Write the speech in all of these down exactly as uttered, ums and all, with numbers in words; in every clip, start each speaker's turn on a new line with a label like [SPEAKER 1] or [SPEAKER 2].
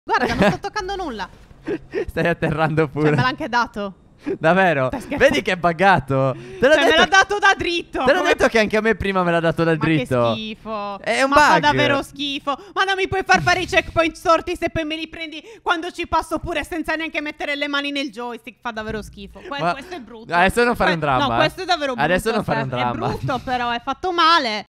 [SPEAKER 1] Guarda, non sto toccando nulla.
[SPEAKER 2] Stai atterrando pure.
[SPEAKER 1] Cioè, me l'ha anche dato.
[SPEAKER 2] Davvero? Vedi che è buggato. Te l'ho
[SPEAKER 1] cioè,
[SPEAKER 2] detto...
[SPEAKER 1] me l'ha dato da dritto.
[SPEAKER 2] Te l'ho
[SPEAKER 1] come...
[SPEAKER 2] detto che anche a me prima me l'ha dato da
[SPEAKER 1] Ma
[SPEAKER 2] dritto.
[SPEAKER 1] che schifo.
[SPEAKER 2] È un
[SPEAKER 1] Ma
[SPEAKER 2] bug.
[SPEAKER 1] fa davvero schifo. Ma non mi puoi far fare i checkpoint storti se poi me li prendi quando ci passo pure senza neanche mettere le mani nel joystick. Fa davvero schifo. Que
[SPEAKER 2] Ma...
[SPEAKER 1] Questo è brutto.
[SPEAKER 2] Adesso non fare un dramma.
[SPEAKER 1] No, questo è davvero brutto.
[SPEAKER 2] Adesso non fare un dramma.
[SPEAKER 1] È brutto però, è fatto male.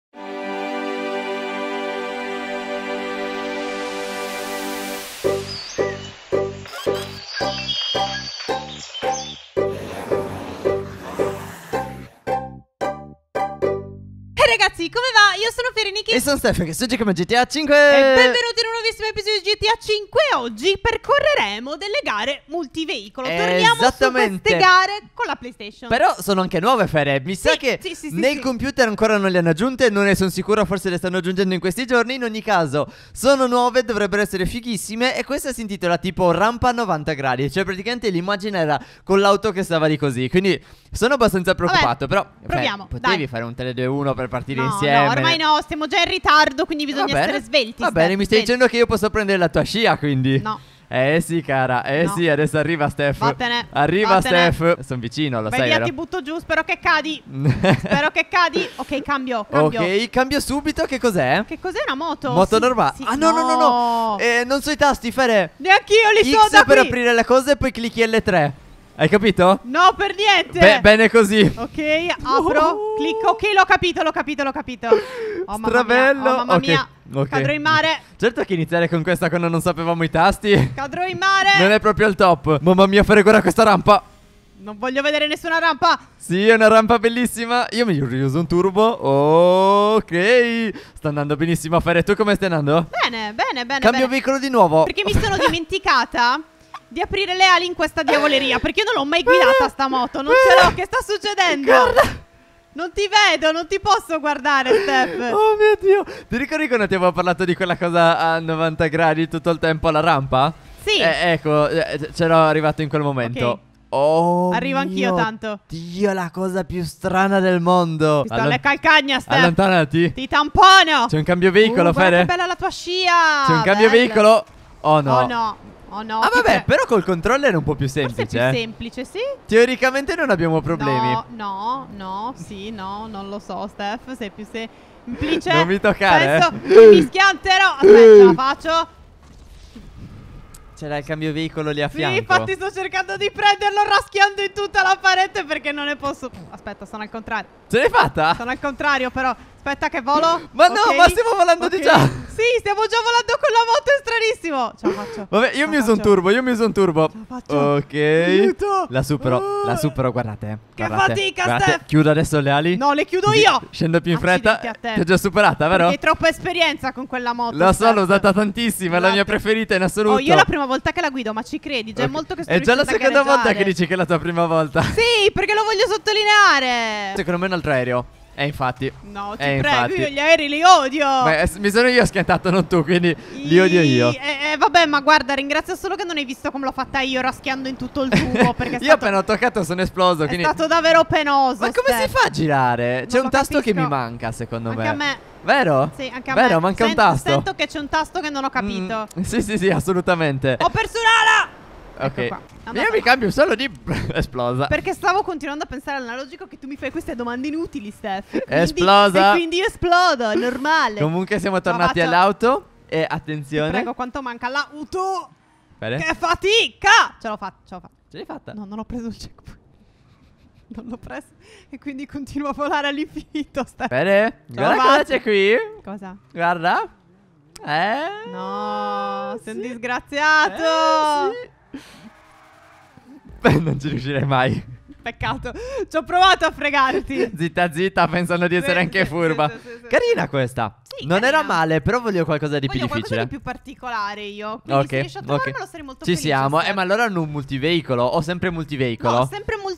[SPEAKER 1] Ragazzi, come va? Io sono Fireniki
[SPEAKER 2] e sono Stefano che soggi come G T A cinque.
[SPEAKER 1] E benvenuti in un nuovissimo episodio di G T A cinque. Oggi percorreremo delle gare multiveicolo. Torniamo su queste gare con la PlayStation.
[SPEAKER 2] Però sono anche nuove, Fere. Mi sa
[SPEAKER 1] sì,
[SPEAKER 2] che
[SPEAKER 1] sì, sì,
[SPEAKER 2] nel
[SPEAKER 1] sì,
[SPEAKER 2] computer ancora non le hanno aggiunte. Non ne sono sicuro, forse le stanno aggiungendo in questi giorni. In ogni caso sono nuove, dovrebbero essere fighissime. E questa si intitola tipo rampa a novanta gradi. Cioè praticamente l'immagine era con l'auto che stava lì così. Quindi sono abbastanza preoccupato.
[SPEAKER 1] Vabbè,
[SPEAKER 2] però
[SPEAKER 1] proviamo,
[SPEAKER 2] Fè, potevi
[SPEAKER 1] dai.
[SPEAKER 2] fare un tre due uno per partire
[SPEAKER 1] no,
[SPEAKER 2] insieme.
[SPEAKER 1] No, ormai no, stiamo già in ritardo, quindi bisogna essere svelti.
[SPEAKER 2] Va bene, mi stai
[SPEAKER 1] svelti.
[SPEAKER 2] dicendo che io posso prendere la tua scia, quindi?
[SPEAKER 1] No.
[SPEAKER 2] Eh sì, cara, eh
[SPEAKER 1] no.
[SPEAKER 2] sì, adesso arriva Steph.
[SPEAKER 1] Vattene.
[SPEAKER 2] Arriva
[SPEAKER 1] Vattene.
[SPEAKER 2] Steph. Sono vicino, lo
[SPEAKER 1] Vai
[SPEAKER 2] sai,
[SPEAKER 1] via,
[SPEAKER 2] vero?
[SPEAKER 1] ti butto giù, spero che cadi. Spero che cadi. Ok, cambio, cambio.
[SPEAKER 2] Ok, cambio subito, che cos'è?
[SPEAKER 1] Che cos'è una moto?
[SPEAKER 2] Moto
[SPEAKER 1] sì,
[SPEAKER 2] normale.
[SPEAKER 1] sì.
[SPEAKER 2] Ah no, no, no, no. Eh, non so i tasti, Fere.
[SPEAKER 1] Neanch'io li so
[SPEAKER 2] X
[SPEAKER 1] da
[SPEAKER 2] per
[SPEAKER 1] qui.
[SPEAKER 2] aprire le cose e poi clicchi L tre. Hai capito?
[SPEAKER 1] No, per niente.
[SPEAKER 2] Be bene così.
[SPEAKER 1] Ok, apro, clicco. Ok, l'ho capito, l'ho capito, l'ho capito. Oh, mamma
[SPEAKER 2] Strabello.
[SPEAKER 1] mia, oh, mamma
[SPEAKER 2] Ok,
[SPEAKER 1] mia.
[SPEAKER 2] ok.
[SPEAKER 1] Cadrò in mare.
[SPEAKER 2] Certo che iniziare con questa quando non sapevamo i tasti
[SPEAKER 1] Cadrò in mare.
[SPEAKER 2] non è proprio il top. Mamma mia, Fere, guarda questa rampa.
[SPEAKER 1] Non voglio vedere nessuna rampa.
[SPEAKER 2] Sì, è una rampa bellissima. Io mi riuso un turbo. Ok. Sta andando benissimo. Fere, tu come stai andando?
[SPEAKER 1] Bene, bene, bene.
[SPEAKER 2] Cambio
[SPEAKER 1] bene.
[SPEAKER 2] veicolo di nuovo.
[SPEAKER 1] Perché mi sono dimenticata di aprire le ali in questa diavoleria. Perché io non l'ho mai guidata sta moto. Non ce l'ho. Che sta succedendo?
[SPEAKER 2] Guarda.
[SPEAKER 1] Non ti vedo, non ti posso guardare, Steph.
[SPEAKER 2] Oh mio Dio. Ti ricordi quando ti avevo parlato di quella cosa a novanta gradi tutto il tempo alla rampa?
[SPEAKER 1] Sì.
[SPEAKER 2] Eh, ecco, eh, c'ero arrivato in quel momento.
[SPEAKER 1] Ok.
[SPEAKER 2] Oh,
[SPEAKER 1] Arrivo anch'io tanto.
[SPEAKER 2] Dio, la cosa più strana del mondo.
[SPEAKER 1] Ti sto alle calcagna, Steph.
[SPEAKER 2] Allontanati.
[SPEAKER 1] Ti tampono.
[SPEAKER 2] C'è un cambio veicolo,
[SPEAKER 1] uh, guarda
[SPEAKER 2] Fere?
[SPEAKER 1] che bella la tua scia.
[SPEAKER 2] C'è un cambio
[SPEAKER 1] bella.
[SPEAKER 2] veicolo. Oh no.
[SPEAKER 1] Oh no. Oh no.
[SPEAKER 2] Ah
[SPEAKER 1] ti
[SPEAKER 2] vabbè,
[SPEAKER 1] pre-
[SPEAKER 2] però col controller è un po' più
[SPEAKER 1] Forse
[SPEAKER 2] semplice.
[SPEAKER 1] è più
[SPEAKER 2] eh.
[SPEAKER 1] semplice, sì.
[SPEAKER 2] Teoricamente non abbiamo problemi.
[SPEAKER 1] No, no, no, sì, no, non lo so, Steph, sei più semplice.
[SPEAKER 2] Non mi toccare,
[SPEAKER 1] Penso
[SPEAKER 2] eh.
[SPEAKER 1] che mi schianterò. Aspetta, ce la faccio.
[SPEAKER 2] C'era il cambio veicolo lì a fianco.
[SPEAKER 1] Sì, infatti sto cercando di prenderlo raschiando in tutta la parete perché non ne posso. Aspetta, sono al contrario.
[SPEAKER 2] Ce l'hai fatta?
[SPEAKER 1] Sono al contrario, però. Aspetta che volo.
[SPEAKER 2] Ma no,
[SPEAKER 1] Ok.
[SPEAKER 2] ma stiamo volando
[SPEAKER 1] Ok.
[SPEAKER 2] di già.
[SPEAKER 1] Sì, stiamo già volando con la moto, è stranissimo. Ce la faccio.
[SPEAKER 2] Vabbè, io
[SPEAKER 1] Ce
[SPEAKER 2] mi
[SPEAKER 1] la
[SPEAKER 2] uso un
[SPEAKER 1] faccio.
[SPEAKER 2] turbo, io mi uso un turbo.
[SPEAKER 1] Ce la faccio.
[SPEAKER 2] Ok.
[SPEAKER 1] Aiuto.
[SPEAKER 2] La supero,
[SPEAKER 1] Uh.
[SPEAKER 2] la supero, guardate.
[SPEAKER 1] Che
[SPEAKER 2] guardate,
[SPEAKER 1] fatica,
[SPEAKER 2] guardate.
[SPEAKER 1] Steph.
[SPEAKER 2] Chiudo adesso le ali.
[SPEAKER 1] No, le chiudo
[SPEAKER 2] Così
[SPEAKER 1] io.
[SPEAKER 2] Scendo più in fretta.
[SPEAKER 1] Accidenti a te.
[SPEAKER 2] Ti ho già superata, vero?
[SPEAKER 1] Perché hai troppa esperienza con quella moto.
[SPEAKER 2] Lo so,
[SPEAKER 1] Steph.
[SPEAKER 2] l'ho usata tantissimo, è la mia
[SPEAKER 1] Esatto.
[SPEAKER 2] preferita in assoluto.
[SPEAKER 1] Oh, io è la prima volta che la guido, ma ci credi? Già è
[SPEAKER 2] Ok.
[SPEAKER 1] molto che sto
[SPEAKER 2] È già la
[SPEAKER 1] riuscendo a
[SPEAKER 2] seconda volta
[SPEAKER 1] gareggiare.
[SPEAKER 2] che dici che è la tua prima volta.
[SPEAKER 1] Sì, perché lo voglio sottolineare.
[SPEAKER 2] Secondo me è un altro aereo. Eh, infatti.
[SPEAKER 1] No, ti
[SPEAKER 2] Eh,
[SPEAKER 1] prego,
[SPEAKER 2] infatti.
[SPEAKER 1] io gli aerei li odio.
[SPEAKER 2] Beh, mi sono io schiantato, non tu, quindi li odio io.
[SPEAKER 1] Eh, eh, vabbè, ma guarda, ringrazio solo che non hai visto come l'ho fatta io raschiando in tutto il tubo. Perché è
[SPEAKER 2] Io
[SPEAKER 1] stato,
[SPEAKER 2] appena ho toccato sono esploso.
[SPEAKER 1] è
[SPEAKER 2] Quindi...
[SPEAKER 1] stato davvero penoso.
[SPEAKER 2] Ma come
[SPEAKER 1] Steph.
[SPEAKER 2] si fa a girare? C'è
[SPEAKER 1] Non
[SPEAKER 2] un
[SPEAKER 1] lo
[SPEAKER 2] tasto che
[SPEAKER 1] capisco.
[SPEAKER 2] mi manca, secondo
[SPEAKER 1] Anche
[SPEAKER 2] me.
[SPEAKER 1] a me.
[SPEAKER 2] Vero?
[SPEAKER 1] Sì, anche a
[SPEAKER 2] Vero,
[SPEAKER 1] me.
[SPEAKER 2] manca un
[SPEAKER 1] Sento-
[SPEAKER 2] tasto.
[SPEAKER 1] Sento che c'è un tasto che non ho capito.
[SPEAKER 2] Mm, sì, sì, sì, assolutamente.
[SPEAKER 1] Ho perso un'ala.
[SPEAKER 2] Ok.
[SPEAKER 1] Ecco qua.
[SPEAKER 2] Io
[SPEAKER 1] Andata.
[SPEAKER 2] mi cambio solo di esplosa.
[SPEAKER 1] Perché stavo continuando a pensare all'analogico che tu mi fai queste domande inutili, Steph. Quindi,
[SPEAKER 2] Esplosa.
[SPEAKER 1] E quindi io esplodo, è normale.
[SPEAKER 2] Comunque siamo tornati
[SPEAKER 1] faccio.
[SPEAKER 2] all'auto. E
[SPEAKER 1] Ti
[SPEAKER 2] attenzione.
[SPEAKER 1] prego, quanto manca l'auto?
[SPEAKER 2] Bene.
[SPEAKER 1] Che fatica! Ce l'ho fatta, ce l'ho fatta.
[SPEAKER 2] Ce l'hai fatta?
[SPEAKER 1] No, non ho preso il checkpoint. Non l'ho preso. E quindi continuo a volare all'infinito, Steph.
[SPEAKER 2] Bene.
[SPEAKER 1] Ce l'ho
[SPEAKER 2] Guarda cosa
[SPEAKER 1] fatta.
[SPEAKER 2] c'è qui.
[SPEAKER 1] Cosa?
[SPEAKER 2] Guarda. Eh.
[SPEAKER 1] No, sei un
[SPEAKER 2] sì.
[SPEAKER 1] disgraziato.
[SPEAKER 2] Eh, sì. Beh, non ci riuscirei mai.
[SPEAKER 1] Peccato. Ci ho provato a fregarti.
[SPEAKER 2] Zitta zitta, pensando di essere
[SPEAKER 1] Sì,
[SPEAKER 2] anche
[SPEAKER 1] sì,
[SPEAKER 2] furba.
[SPEAKER 1] sì, sì, sì, sì.
[SPEAKER 2] Carina questa.
[SPEAKER 1] Sì,
[SPEAKER 2] non
[SPEAKER 1] carina.
[SPEAKER 2] era male, però voglio qualcosa di
[SPEAKER 1] Voglio
[SPEAKER 2] più difficile.
[SPEAKER 1] qualcosa di più particolare io. Quindi
[SPEAKER 2] Ok,
[SPEAKER 1] se riesci a
[SPEAKER 2] ok.
[SPEAKER 1] trovarmelo sarei molto
[SPEAKER 2] Ci
[SPEAKER 1] felice.
[SPEAKER 2] siamo.
[SPEAKER 1] Steph.
[SPEAKER 2] Eh, ma allora hanno un multiveicolo o sempre multiveicolo?
[SPEAKER 1] No, sempre multiveicolo.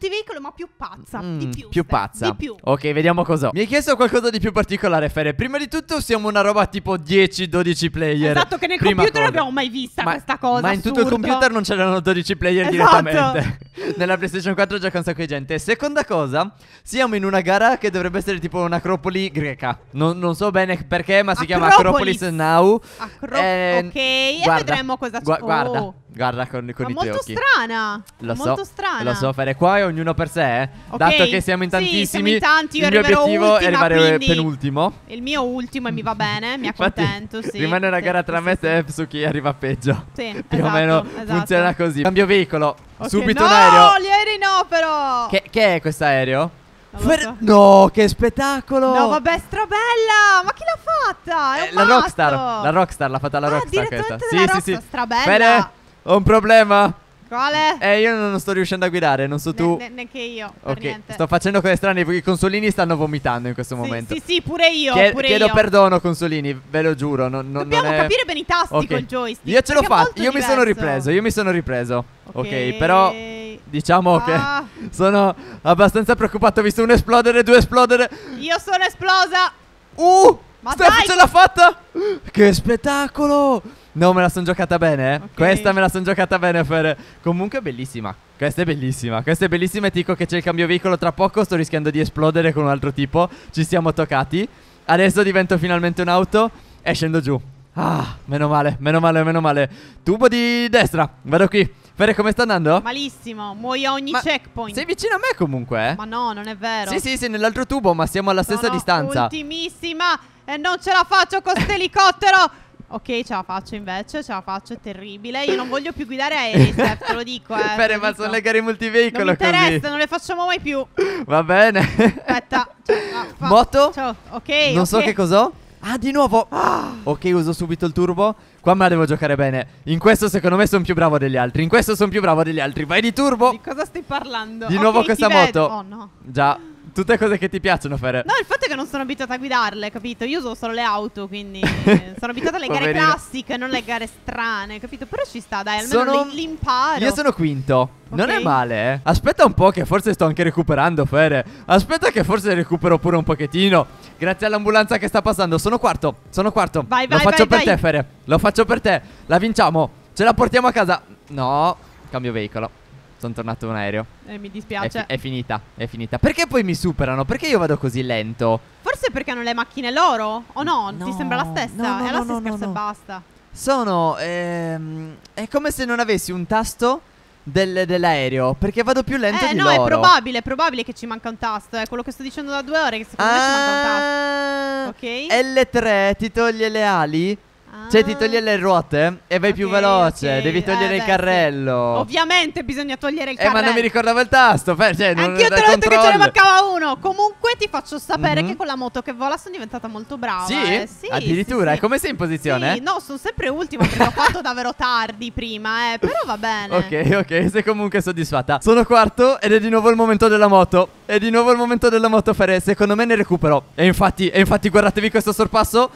[SPEAKER 1] multiveicolo, ma più pazza.
[SPEAKER 2] Mm,
[SPEAKER 1] di più.
[SPEAKER 2] Più
[SPEAKER 1] Steph,
[SPEAKER 2] pazza.
[SPEAKER 1] Di più.
[SPEAKER 2] Ok, vediamo cosa. Mi hai chiesto qualcosa di più particolare, Fere. Prima di tutto siamo una roba tipo dieci dodici player.
[SPEAKER 1] Esatto, che nel
[SPEAKER 2] Prima
[SPEAKER 1] computer non
[SPEAKER 2] cosa.
[SPEAKER 1] abbiamo mai vista
[SPEAKER 2] ma,
[SPEAKER 1] questa cosa.
[SPEAKER 2] Ma in tutto il
[SPEAKER 1] assurdo.
[SPEAKER 2] computer non c'erano dodici player
[SPEAKER 1] Esatto.
[SPEAKER 2] direttamente. Nella PlayStation quattro gioca un sacco di gente. Seconda cosa, siamo in una gara che dovrebbe essere tipo un'acropoli greca. Non, non so bene perché, ma si chiama
[SPEAKER 1] Acropolis.
[SPEAKER 2] Acropolis Now.
[SPEAKER 1] Acro-
[SPEAKER 2] Eh,
[SPEAKER 1] ok, e
[SPEAKER 2] guarda,
[SPEAKER 1] vedremo cosa c'è.
[SPEAKER 2] gua- Guarda,
[SPEAKER 1] Oh.
[SPEAKER 2] guarda con, con
[SPEAKER 1] Ma
[SPEAKER 2] i tuoi
[SPEAKER 1] molto
[SPEAKER 2] occhi.
[SPEAKER 1] strana.
[SPEAKER 2] Lo so,
[SPEAKER 1] molto strana.
[SPEAKER 2] lo so, Fere. Qua è ognuno per sé, eh.
[SPEAKER 1] Ok,
[SPEAKER 2] Dato che siamo in
[SPEAKER 1] sì,
[SPEAKER 2] tantissimi,
[SPEAKER 1] siamo in tanti, io
[SPEAKER 2] il mio
[SPEAKER 1] arriverò
[SPEAKER 2] obiettivo è
[SPEAKER 1] ultima,
[SPEAKER 2] arrivare
[SPEAKER 1] quindi
[SPEAKER 2] penultimo.
[SPEAKER 1] Il mio ultimo e mi va bene, mi
[SPEAKER 2] Infatti,
[SPEAKER 1] accontento, sì.
[SPEAKER 2] rimane una
[SPEAKER 1] Sì,
[SPEAKER 2] gara
[SPEAKER 1] sì,
[SPEAKER 2] tra
[SPEAKER 1] sì,
[SPEAKER 2] me e
[SPEAKER 1] sì.
[SPEAKER 2] te su chi arriva peggio.
[SPEAKER 1] Sì,
[SPEAKER 2] Più o
[SPEAKER 1] esatto,
[SPEAKER 2] meno
[SPEAKER 1] esatto.
[SPEAKER 2] funziona così. Cambio veicolo.
[SPEAKER 1] Ok,
[SPEAKER 2] Subito
[SPEAKER 1] no,
[SPEAKER 2] un aereo.
[SPEAKER 1] gli aerei no però.
[SPEAKER 2] Che, che è questo aereo?
[SPEAKER 1] Non lo
[SPEAKER 2] Fer-
[SPEAKER 1] so.
[SPEAKER 2] No, che spettacolo!
[SPEAKER 1] No, vabbè, strabella. Ma chi l'ha fatta? È
[SPEAKER 2] Eh,
[SPEAKER 1] un
[SPEAKER 2] la
[SPEAKER 1] matto.
[SPEAKER 2] Rockstar, la Rockstar l'ha fatta la
[SPEAKER 1] Ah,
[SPEAKER 2] Rockstar questa.
[SPEAKER 1] direttamente
[SPEAKER 2] Sì,
[SPEAKER 1] della
[SPEAKER 2] sì, sì.
[SPEAKER 1] Rockstar, strabella.
[SPEAKER 2] Fede, ho un problema.
[SPEAKER 1] Quale?
[SPEAKER 2] Eh, io non sto riuscendo a guidare, non so tu.
[SPEAKER 1] Ne- ne- neanche io, per
[SPEAKER 2] Ok,
[SPEAKER 1] niente.
[SPEAKER 2] sto facendo cose strane, i consolini stanno vomitando in questo
[SPEAKER 1] Sì,
[SPEAKER 2] momento.
[SPEAKER 1] Sì, sì, pure io,
[SPEAKER 2] Chie-
[SPEAKER 1] pure
[SPEAKER 2] chiedo
[SPEAKER 1] io.
[SPEAKER 2] perdono, consolini, ve lo giuro. Non, non,
[SPEAKER 1] Dobbiamo
[SPEAKER 2] non è...
[SPEAKER 1] capire bene i tasti
[SPEAKER 2] Ok.
[SPEAKER 1] col joystick.
[SPEAKER 2] Io ce l'ho
[SPEAKER 1] perché è
[SPEAKER 2] fatta,
[SPEAKER 1] molto
[SPEAKER 2] io mi sono
[SPEAKER 1] diverso.
[SPEAKER 2] ripreso, io mi sono ripreso. Ok,
[SPEAKER 1] Ok.
[SPEAKER 2] però diciamo
[SPEAKER 1] Ah.
[SPEAKER 2] che sono abbastanza preoccupato, ho visto uno esplodere, due esplodere.
[SPEAKER 1] Io sono esplosa.
[SPEAKER 2] Uh!
[SPEAKER 1] Ma
[SPEAKER 2] Steph
[SPEAKER 1] dai!
[SPEAKER 2] ce l'ha fatta! Che spettacolo! No, me la sono giocata bene, eh.
[SPEAKER 1] Ok.
[SPEAKER 2] Questa me la sono giocata bene, Fere. Comunque è bellissima. Questa è bellissima. Questa è bellissima e ti dico che c'è il cambio veicolo tra poco. Sto rischiando di esplodere con un altro tipo. Ci siamo toccati. Adesso divento finalmente un'auto e scendo giù. Ah, meno male, meno male, meno male. Tubo di destra, vado qui. Fere, come sta andando?
[SPEAKER 1] Malissimo, muoio a ogni
[SPEAKER 2] Ma
[SPEAKER 1] checkpoint.
[SPEAKER 2] sei vicino a me comunque, eh?
[SPEAKER 1] Ma no, non è vero.
[SPEAKER 2] Sì, sì, sì, nell'altro tubo, ma siamo alla stessa
[SPEAKER 1] Sono
[SPEAKER 2] distanza.
[SPEAKER 1] ultimissima e non ce la faccio con st'elicottero. Ok, ce la faccio invece, ce la faccio, è terribile. Io non voglio più guidare aerei, Steph, te lo dico, eh.
[SPEAKER 2] Fere,
[SPEAKER 1] te lo
[SPEAKER 2] ma
[SPEAKER 1] dico.
[SPEAKER 2] sono le gare multiveicolo
[SPEAKER 1] Non mi
[SPEAKER 2] così.
[SPEAKER 1] interessa, non le facciamo mai più.
[SPEAKER 2] Va bene.
[SPEAKER 1] Aspetta. Cioè, ah, fa-
[SPEAKER 2] Moto?
[SPEAKER 1] Ciao, ok,
[SPEAKER 2] Non so
[SPEAKER 1] ok.
[SPEAKER 2] che cos'ho. Ah, di nuovo. Ok, uso subito il turbo. Qua me la devo giocare bene. In questo secondo me sono più bravo degli altri. In questo sono più bravo degli altri. Vai di turbo.
[SPEAKER 1] Di cosa stai parlando?
[SPEAKER 2] Di
[SPEAKER 1] Ok,
[SPEAKER 2] nuovo
[SPEAKER 1] ti
[SPEAKER 2] questa
[SPEAKER 1] vedo.
[SPEAKER 2] moto.
[SPEAKER 1] Oh no.
[SPEAKER 2] Già, tutte cose che ti piacciono, Fere.
[SPEAKER 1] No, il fatto è che non sono abituata a guidarle, capito? Io uso solo le auto, quindi eh, sono abituata alle gare
[SPEAKER 2] Poverina.
[SPEAKER 1] classiche, non alle gare strane, capito? Però ci sta, dai, almeno
[SPEAKER 2] Sono-
[SPEAKER 1] li- l'imparo.
[SPEAKER 2] Io sono quinto. Non
[SPEAKER 1] Ok.
[SPEAKER 2] è male, eh. Aspetta un po' che forse sto anche recuperando, Fere. Aspetta che forse recupero pure un pochettino. Grazie all'ambulanza che sta passando. Sono quarto. Sono quarto.
[SPEAKER 1] Vai,
[SPEAKER 2] Lo
[SPEAKER 1] vai,
[SPEAKER 2] faccio
[SPEAKER 1] vai,
[SPEAKER 2] per
[SPEAKER 1] vai.
[SPEAKER 2] te, Fere. Lo faccio per te. La vinciamo. Ce la portiamo a casa. No. Cambio veicolo. Sono tornato in aereo.
[SPEAKER 1] Eh, mi
[SPEAKER 2] È,
[SPEAKER 1] dispiace.
[SPEAKER 2] fi- è finita. È finita. Perché poi mi superano? Perché io vado così lento?
[SPEAKER 1] Forse perché hanno le macchine loro? O no?
[SPEAKER 2] No,
[SPEAKER 1] Ti sembra la stessa?
[SPEAKER 2] no, no,
[SPEAKER 1] è la
[SPEAKER 2] no,
[SPEAKER 1] stessa
[SPEAKER 2] no,
[SPEAKER 1] scarsa
[SPEAKER 2] no.
[SPEAKER 1] e basta.
[SPEAKER 2] Sono ehm, È come se non avessi un tasto del- dell'aereo. Perché vado più lento
[SPEAKER 1] Eh
[SPEAKER 2] di
[SPEAKER 1] no,
[SPEAKER 2] loro.
[SPEAKER 1] è probabile, è probabile che ci manca un tasto. È quello che sto dicendo da due ore, che secondo me ci manca un tasto.
[SPEAKER 2] Ah,
[SPEAKER 1] Ok.
[SPEAKER 2] L tre ti toglie le ali.
[SPEAKER 1] Ah.
[SPEAKER 2] Cioè ti toglie le ruote e vai più
[SPEAKER 1] Ok,
[SPEAKER 2] veloce.
[SPEAKER 1] ok.
[SPEAKER 2] Devi togliere
[SPEAKER 1] Eh,
[SPEAKER 2] il
[SPEAKER 1] beh,
[SPEAKER 2] carrello.
[SPEAKER 1] Ovviamente bisogna togliere il
[SPEAKER 2] Eh, ma
[SPEAKER 1] carrello.
[SPEAKER 2] non mi ricordavo il tasto. Fer- cioè, non
[SPEAKER 1] Anch'io te
[SPEAKER 2] dai
[SPEAKER 1] l'ho detto che ce ne
[SPEAKER 2] controllo.
[SPEAKER 1] mancava uno. Comunque ti faccio sapere
[SPEAKER 2] Mhm.
[SPEAKER 1] che con la moto che vola sono diventata molto brava.
[SPEAKER 2] Sì?
[SPEAKER 1] eh. Sì,
[SPEAKER 2] Addirittura.
[SPEAKER 1] sì,
[SPEAKER 2] E come sei in
[SPEAKER 1] sì.
[SPEAKER 2] posizione?
[SPEAKER 1] Sì, no, sono sempre ultima perché ho fatto davvero tardi prima, eh. Però va bene.
[SPEAKER 2] Ok, ok, sei comunque soddisfatta. Sono quarto ed è di nuovo il momento della moto. È di nuovo il momento della moto, Fere. Secondo me ne recupero. E infatti, e infatti guardatevi questo sorpasso.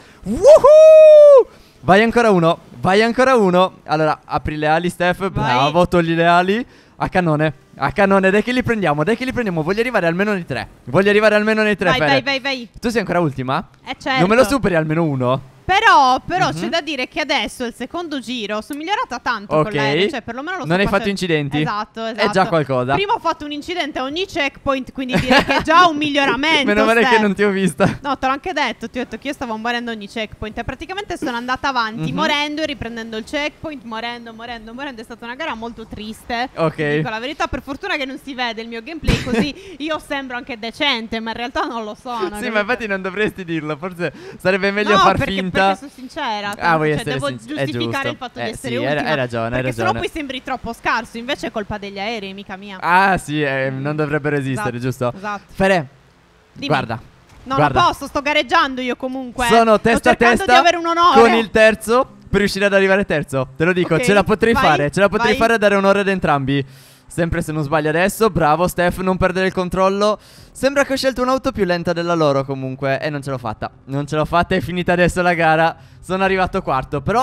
[SPEAKER 2] Woohoo! Vai ancora uno. Vai ancora uno. Allora, apri le ali, Steph. Bravo, togli le ali. A cannone. A cannone, dai che li prendiamo. Dai che li prendiamo. Voglio arrivare almeno nei tre. Voglio arrivare almeno nei tre,
[SPEAKER 1] Vai,
[SPEAKER 2] Fere.
[SPEAKER 1] vai, vai, vai.
[SPEAKER 2] Tu sei ancora ultima?
[SPEAKER 1] Eh certo.
[SPEAKER 2] Non me lo superi almeno uno?
[SPEAKER 1] Però, però
[SPEAKER 2] Mhm.
[SPEAKER 1] c'è da dire che adesso il secondo giro sono migliorata tanto
[SPEAKER 2] Ok.
[SPEAKER 1] con l'aereo. Cioè, perlomeno lo so
[SPEAKER 2] Non hai
[SPEAKER 1] facendo-
[SPEAKER 2] fatto incidenti?
[SPEAKER 1] Esatto, esatto.
[SPEAKER 2] È già qualcosa.
[SPEAKER 1] Prima ho fatto un incidente a ogni checkpoint, quindi direi che è già un miglioramento.
[SPEAKER 2] Meno male
[SPEAKER 1] Steph.
[SPEAKER 2] che non ti ho vista.
[SPEAKER 1] No, te l'ho anche detto, ti ho detto che io stavo morendo ogni checkpoint e praticamente sono andata avanti
[SPEAKER 2] Mhm.
[SPEAKER 1] morendo e riprendendo il checkpoint, morendo, morendo, morendo. È stata una gara molto triste.
[SPEAKER 2] Ok.
[SPEAKER 1] Ti dico la verità, per fortuna che non si vede il mio gameplay, così io sembro anche decente, ma in realtà non lo sono.
[SPEAKER 2] Sì,
[SPEAKER 1] capito?
[SPEAKER 2] ma infatti non dovresti dirlo. Forse sarebbe meglio
[SPEAKER 1] no,
[SPEAKER 2] far
[SPEAKER 1] perché,
[SPEAKER 2] finta.
[SPEAKER 1] perché sono sincera.
[SPEAKER 2] Ah, vuoi
[SPEAKER 1] cioè,
[SPEAKER 2] essere
[SPEAKER 1] devo
[SPEAKER 2] sinc- è
[SPEAKER 1] giustificare
[SPEAKER 2] giusto.
[SPEAKER 1] il fatto
[SPEAKER 2] Eh,
[SPEAKER 1] di essere
[SPEAKER 2] sì, hai-
[SPEAKER 1] ultima.
[SPEAKER 2] hai ragione, hai
[SPEAKER 1] perché sennò
[SPEAKER 2] ragione.
[SPEAKER 1] poi sembri troppo scarso. Invece è colpa degli aerei, mica mia.
[SPEAKER 2] Ah, sì, eh, non dovrebbero esistere,
[SPEAKER 1] Esatto,
[SPEAKER 2] giusto?
[SPEAKER 1] esatto.
[SPEAKER 2] Fere,
[SPEAKER 1] Dimmi.
[SPEAKER 2] guarda.
[SPEAKER 1] No,
[SPEAKER 2] guarda.
[SPEAKER 1] non posso, sto gareggiando io comunque.
[SPEAKER 2] Sono
[SPEAKER 1] Sto
[SPEAKER 2] testa a
[SPEAKER 1] cercando
[SPEAKER 2] testa
[SPEAKER 1] di avere un onore.
[SPEAKER 2] con il terzo per riuscire ad arrivare terzo. Te lo dico,
[SPEAKER 1] Ok,
[SPEAKER 2] ce la potrei
[SPEAKER 1] vai,
[SPEAKER 2] fare. Ce la potrei
[SPEAKER 1] vai.
[SPEAKER 2] fare a dare onore ad entrambi. Sempre se non sbaglio adesso. Bravo, Steph, non perdere il controllo. Sembra che ho scelto un'auto più lenta della loro comunque. E non ce l'ho fatta. Non ce l'ho fatta, è finita adesso la gara. Sono arrivato quarto. Però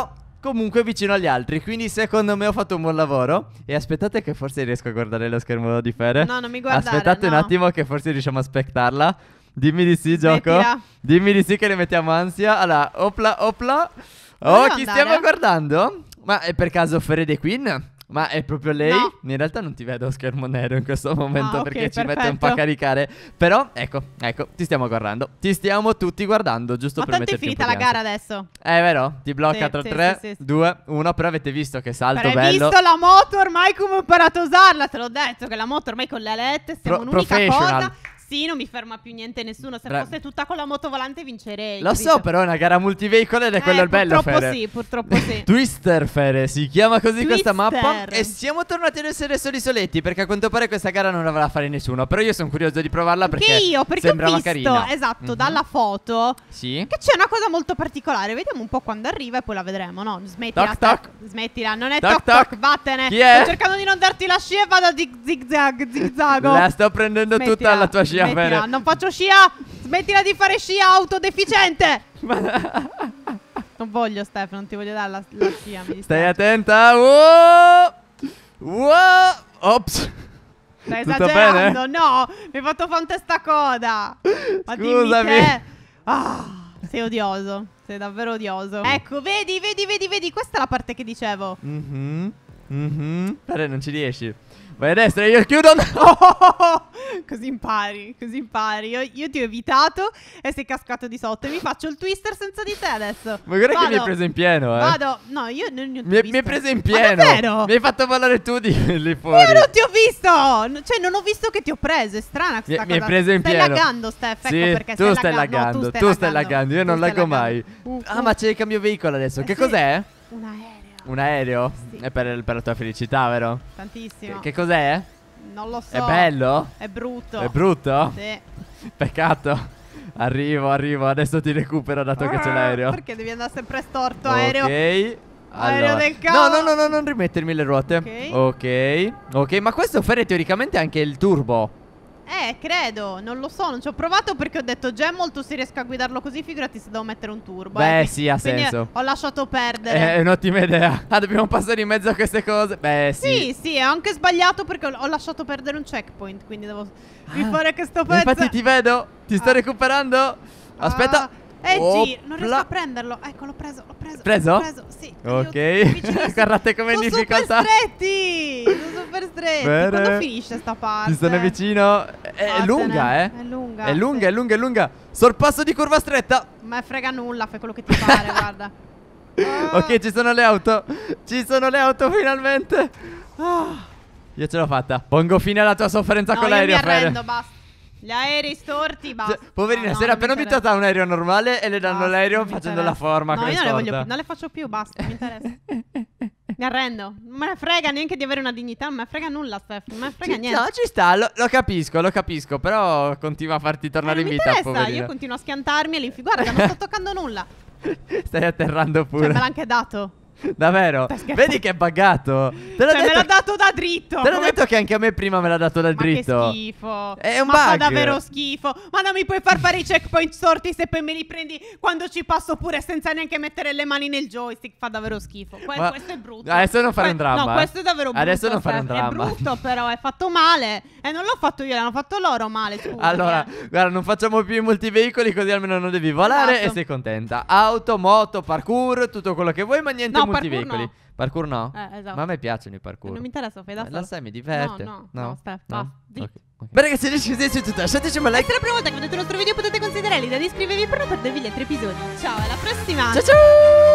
[SPEAKER 2] comunque vicino agli altri. Quindi secondo me ho fatto un buon lavoro. E aspettate che forse riesco a guardare lo schermo di Fere.
[SPEAKER 1] No, non mi guardare.
[SPEAKER 2] Aspettate
[SPEAKER 1] no.
[SPEAKER 2] un attimo che forse riusciamo a spectarla. Dimmi di sì,
[SPEAKER 1] Smettila.
[SPEAKER 2] gioco. Dimmi di sì che ne mettiamo ansia. Allora, opla, opla. Oh,
[SPEAKER 1] Volevo
[SPEAKER 2] chi
[SPEAKER 1] andare?
[SPEAKER 2] stiamo guardando? Ma è per caso Fere The Queen? Ma è proprio lei?
[SPEAKER 1] No.
[SPEAKER 2] In realtà non ti vedo a schermo nero in questo momento
[SPEAKER 1] Ah, ok,
[SPEAKER 2] perché ci
[SPEAKER 1] perfetto.
[SPEAKER 2] mette un po' a caricare. Però, ecco, ecco, ti stiamo guardando. Ti stiamo tutti guardando, giusto
[SPEAKER 1] Ma
[SPEAKER 2] per
[SPEAKER 1] tanto è
[SPEAKER 2] metterti un
[SPEAKER 1] finita
[SPEAKER 2] po'
[SPEAKER 1] la
[SPEAKER 2] di
[SPEAKER 1] gara
[SPEAKER 2] ansia.
[SPEAKER 1] adesso.
[SPEAKER 2] È vero? Ti blocca
[SPEAKER 1] Sì,
[SPEAKER 2] tra
[SPEAKER 1] sì,
[SPEAKER 2] tre,
[SPEAKER 1] sì, sì, sì.
[SPEAKER 2] due, uno. Però avete visto che salto
[SPEAKER 1] Però hai
[SPEAKER 2] bello.
[SPEAKER 1] visto la moto ormai come ho imparato a usarla? Te l'ho detto che la moto ormai con le alette siamo
[SPEAKER 2] Pro-
[SPEAKER 1] un'unica
[SPEAKER 2] professional.
[SPEAKER 1] cosa. Sì, non mi ferma più niente nessuno. Se
[SPEAKER 2] Bra-
[SPEAKER 1] fosse tutta con la moto volante vincerei.
[SPEAKER 2] Lo
[SPEAKER 1] capito?
[SPEAKER 2] so, però è una gara multiveicolo ed è quello
[SPEAKER 1] Eh,
[SPEAKER 2] il bello,
[SPEAKER 1] purtroppo
[SPEAKER 2] Fere.
[SPEAKER 1] sì, purtroppo sì.
[SPEAKER 2] Twister, Fere, si chiama così questa
[SPEAKER 1] Twister.
[SPEAKER 2] mappa. E siamo tornati ad essere soli soletti, perché a quanto pare questa gara non la vorrà fare nessuno. Però io sono curioso di provarla perché
[SPEAKER 1] Anche io, perché
[SPEAKER 2] sembrava
[SPEAKER 1] ho visto,
[SPEAKER 2] carina.
[SPEAKER 1] esatto,
[SPEAKER 2] Mhm.
[SPEAKER 1] dalla foto
[SPEAKER 2] Sì.
[SPEAKER 1] che c'è una cosa molto particolare. Vediamo un po' quando arriva e poi la vedremo, no? Smettila,
[SPEAKER 2] Toc, toc.
[SPEAKER 1] smettila, non è
[SPEAKER 2] Toc,
[SPEAKER 1] toc
[SPEAKER 2] toc.
[SPEAKER 1] toc, vattene.
[SPEAKER 2] Chi è?
[SPEAKER 1] Sto cercando di non darti la scia e vado a zig zig zag, zig zago.
[SPEAKER 2] La sto prendendo
[SPEAKER 1] Smettila,
[SPEAKER 2] tutta alla tua scia,
[SPEAKER 1] smettila,
[SPEAKER 2] Fere.
[SPEAKER 1] non faccio scia. Smettila di fare scia autodeficiente. Non voglio, Steph, non ti voglio dare la, la scia. Mi
[SPEAKER 2] Stai
[SPEAKER 1] dispiace.
[SPEAKER 2] attenta. Wow. Wow. Ops.
[SPEAKER 1] Stai
[SPEAKER 2] Tutto
[SPEAKER 1] esagerando,
[SPEAKER 2] bene?
[SPEAKER 1] no. Mi hai fatto fare un testacoda. Ma dimmi
[SPEAKER 2] Scusami.
[SPEAKER 1] te. Ah, sei odioso. Sei davvero odioso. Ecco, vedi, vedi, vedi, vedi. Questa è la parte che dicevo.
[SPEAKER 2] Mhm. Mhm. Fere, non ci riesci. Vai a destra, io chiudo.
[SPEAKER 1] Oh, così impari, così impari. Io, io ti ho evitato e sei cascato di sotto. E mi faccio il twister senza di te adesso.
[SPEAKER 2] Ma guarda che
[SPEAKER 1] Vado.
[SPEAKER 2] mi hai preso in pieno, eh.
[SPEAKER 1] Vado. No, io non ti ho
[SPEAKER 2] Mi,
[SPEAKER 1] visto.
[SPEAKER 2] mi hai preso in
[SPEAKER 1] Ma
[SPEAKER 2] pieno.
[SPEAKER 1] davvero?
[SPEAKER 2] Mi hai fatto ballare tu di lì fuori.
[SPEAKER 1] Io non ti ho visto. No, cioè, non ho visto che ti ho preso. È strana questa
[SPEAKER 2] Mi- mi
[SPEAKER 1] cosa.
[SPEAKER 2] hai preso in
[SPEAKER 1] stai
[SPEAKER 2] pieno.
[SPEAKER 1] laggando, Steph.
[SPEAKER 2] Sì,
[SPEAKER 1] Ecco perché
[SPEAKER 2] tu
[SPEAKER 1] stai
[SPEAKER 2] stai
[SPEAKER 1] laggando. No,
[SPEAKER 2] laggando, tu stai laggando, io
[SPEAKER 1] Tu
[SPEAKER 2] non
[SPEAKER 1] stai
[SPEAKER 2] laggo
[SPEAKER 1] laggando.
[SPEAKER 2] mai.
[SPEAKER 1] Uh,
[SPEAKER 2] Ah,
[SPEAKER 1] uh.
[SPEAKER 2] ma c'è il cambio veicolo adesso.
[SPEAKER 1] Eh
[SPEAKER 2] Che
[SPEAKER 1] sì.
[SPEAKER 2] cos'è?
[SPEAKER 1] Un aereo.
[SPEAKER 2] Un aereo?
[SPEAKER 1] Sì.
[SPEAKER 2] È per, per la tua felicità, vero?
[SPEAKER 1] Tantissimo.
[SPEAKER 2] Che, che cos'è?
[SPEAKER 1] Non lo so.
[SPEAKER 2] È bello?
[SPEAKER 1] È brutto.
[SPEAKER 2] È brutto?
[SPEAKER 1] Sì.
[SPEAKER 2] Peccato. Arrivo, arrivo, adesso ti recupero dato che c'è l'aereo.
[SPEAKER 1] Perché devi andare sempre storto, aereo.
[SPEAKER 2] Ok.
[SPEAKER 1] Aereo
[SPEAKER 2] Allora.
[SPEAKER 1] del
[SPEAKER 2] No,
[SPEAKER 1] cavolo.
[SPEAKER 2] no, no, no, non rimettermi le ruote.
[SPEAKER 1] Ok.
[SPEAKER 2] Ok. Ok, ma questo Fere teoricamente è anche il turbo.
[SPEAKER 1] Eh, credo, non lo so, non ci ho provato perché ho detto già è molto se riesco a guidarlo così, figurati se devo mettere un turbo.
[SPEAKER 2] Beh,
[SPEAKER 1] eh.
[SPEAKER 2] sì, ha
[SPEAKER 1] Quindi
[SPEAKER 2] senso.
[SPEAKER 1] ho lasciato perdere.
[SPEAKER 2] È un'ottima idea. Ah, dobbiamo passare in mezzo a queste cose. Beh, sì.
[SPEAKER 1] Sì, sì, ho anche sbagliato perché ho ho lasciato perdere un checkpoint, quindi devo
[SPEAKER 2] Ah,
[SPEAKER 1] rifare questo pezzo.
[SPEAKER 2] Infatti ti vedo. Ti sto
[SPEAKER 1] Ah.
[SPEAKER 2] recuperando. Aspetta.
[SPEAKER 1] Ah, eh, G, non riesco
[SPEAKER 2] Opla.
[SPEAKER 1] a prenderlo. Ecco, l'ho preso, l'ho preso.
[SPEAKER 2] Preso?
[SPEAKER 1] L'ho preso, sì.
[SPEAKER 2] Ok.
[SPEAKER 1] aiuto, vicinissimo.
[SPEAKER 2] Guardate com'è in
[SPEAKER 1] Sono
[SPEAKER 2] difficoltà.
[SPEAKER 1] super stretti. Sono super stretti.
[SPEAKER 2] Bene.
[SPEAKER 1] Quando finisce sta parte?
[SPEAKER 2] Ti sono vicino. È, è
[SPEAKER 1] Vattene.
[SPEAKER 2] lunga, eh.
[SPEAKER 1] È lunga.
[SPEAKER 2] È lunga,
[SPEAKER 1] sì.
[SPEAKER 2] è lunga, è lunga. Sorpasso di curva stretta.
[SPEAKER 1] Ma frega nulla, fai quello che ti pare, guarda. Ah.
[SPEAKER 2] Ok, ci sono le auto. Ci sono le auto finalmente. Ah, io ce l'ho fatta. Pongo fine alla tua sofferenza
[SPEAKER 1] No,
[SPEAKER 2] con
[SPEAKER 1] io mi
[SPEAKER 2] l'aereo, Fere.
[SPEAKER 1] arrendo, basta. Gli aerei storti, basta.
[SPEAKER 2] Cioè, poverina,
[SPEAKER 1] No,
[SPEAKER 2] si
[SPEAKER 1] no,
[SPEAKER 2] era
[SPEAKER 1] non mi
[SPEAKER 2] appena
[SPEAKER 1] interessa.
[SPEAKER 2] abituata a un aereo normale e le danno
[SPEAKER 1] Basta,
[SPEAKER 2] l'aereo
[SPEAKER 1] non mi
[SPEAKER 2] facendo la
[SPEAKER 1] interessa.
[SPEAKER 2] forma.
[SPEAKER 1] No,
[SPEAKER 2] che è
[SPEAKER 1] io non le voglio
[SPEAKER 2] storta.
[SPEAKER 1] più, non le faccio più, basta, non mi interessa. Mi arrendo. Non me ne frega neanche di avere una dignità, non me ne frega nulla, Steph. Non me ne frega
[SPEAKER 2] Ci-
[SPEAKER 1] niente.
[SPEAKER 2] No, ci sta, lo, lo capisco, lo capisco. Però continua a farti
[SPEAKER 1] Eh,
[SPEAKER 2] tornare
[SPEAKER 1] non
[SPEAKER 2] in
[SPEAKER 1] mi
[SPEAKER 2] vita,
[SPEAKER 1] interessa,
[SPEAKER 2] poverina.
[SPEAKER 1] io continuo a schiantarmi e l'infi. Guarda, non sto toccando nulla.
[SPEAKER 2] Stai atterrando
[SPEAKER 1] Cioè,
[SPEAKER 2] pure.
[SPEAKER 1] me l'ha anche dato.
[SPEAKER 2] Davvero?
[SPEAKER 1] Stai scherzando?
[SPEAKER 2] Vedi che è buggato. Te l'ho
[SPEAKER 1] Cioè, me
[SPEAKER 2] detto,
[SPEAKER 1] l'ha dato da dritto.
[SPEAKER 2] te l'ho
[SPEAKER 1] come-
[SPEAKER 2] detto che anche a me prima me l'ha dato dal
[SPEAKER 1] Ma
[SPEAKER 2] dritto.
[SPEAKER 1] che schifo.
[SPEAKER 2] È un
[SPEAKER 1] Ma fa
[SPEAKER 2] bug.
[SPEAKER 1] davvero schifo. Ma non mi puoi far fare i checkpoint storti se poi me li prendi quando ci passo pure senza neanche mettere le mani nel joystick. Fa davvero schifo. Que-
[SPEAKER 2] Ma-
[SPEAKER 1] questo è brutto.
[SPEAKER 2] Adesso non fare un
[SPEAKER 1] Que-
[SPEAKER 2] dramma,
[SPEAKER 1] No,
[SPEAKER 2] eh.
[SPEAKER 1] questo è davvero brutto.
[SPEAKER 2] Adesso non fare un
[SPEAKER 1] Steph.
[SPEAKER 2] dramma.
[SPEAKER 1] È brutto però, è fatto male. E non l'ho fatto io, l'hanno fatto loro male, scusa.
[SPEAKER 2] Allora, guarda, non facciamo più i multiveicoli, così almeno non devi volare
[SPEAKER 1] Esatto.
[SPEAKER 2] e sei contenta. Auto, moto, parkour, tutto quello che vuoi, ma niente
[SPEAKER 1] No,
[SPEAKER 2] multiveicoli.
[SPEAKER 1] parkour no.
[SPEAKER 2] Parkour no?
[SPEAKER 1] Eh, esatto.
[SPEAKER 2] Ma a me piacciono i parkour.
[SPEAKER 1] Non mi interessa, fai da
[SPEAKER 2] Eh,
[SPEAKER 1] solo.
[SPEAKER 2] Lo sai, mi diverte.
[SPEAKER 1] No, no, no, Steph, basta, zitto.
[SPEAKER 2] Ok, ok. Beh ragazzi, se vi è piaciuto lasciateci un bel
[SPEAKER 1] Se
[SPEAKER 2] like.
[SPEAKER 1] è la prima volta che vedete il nostro video potete considerare l'idea di iscrivervi per non perdervi gli altri episodi. Ciao, alla prossima!
[SPEAKER 2] Ciao ciao!